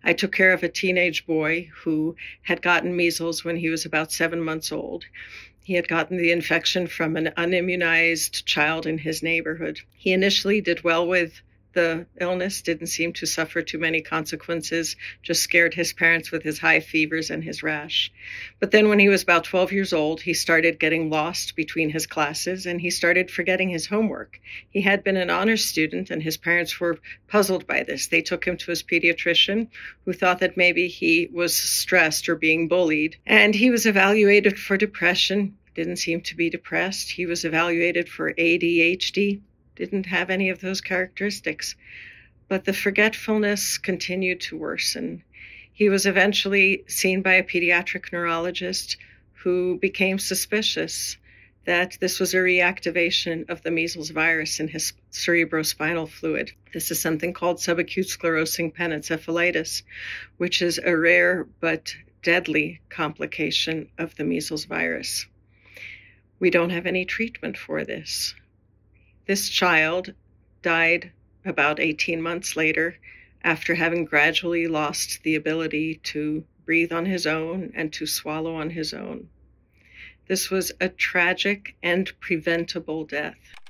I took care of a teenage boy who had gotten measles when he was about 7 months old. He had gotten the infection from an unimmunized child in his neighborhood. He initially did well with the illness, didn't seem to suffer too many consequences, just scared his parents with his high fevers and his rash. But then when he was about 12 years old, he started getting lost between his classes and he started forgetting his homework. He had been an honors student and his parents were puzzled by this. They took him to his pediatrician, who thought that maybe he was stressed or being bullied. And he was evaluated for depression, didn't seem to be depressed. He was evaluated for ADHD. Didn't have any of those characteristics, but the forgetfulness continued to worsen. He was eventually seen by a pediatric neurologist who became suspicious that this was a reactivation of the measles virus in his cerebrospinal fluid. This is something called subacute sclerosing panencephalitis, which is a rare but deadly complication of the measles virus. We don't have any treatment for this. This child died about 18 months later after having gradually lost the ability to breathe on his own and to swallow on his own. This was a tragic and preventable death.